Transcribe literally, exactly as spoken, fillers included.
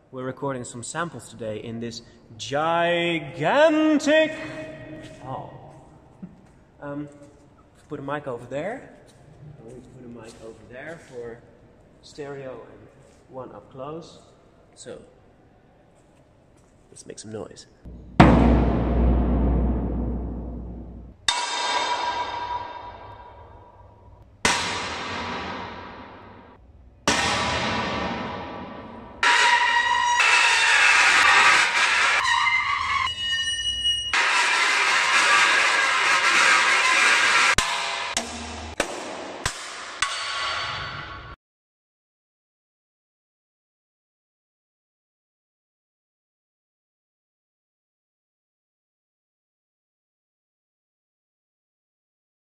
we're recording some samples today in this gigantic hall. Um, put a mic over there. I'm going to put a mic over there for stereo and one up close. So, let's make some noise.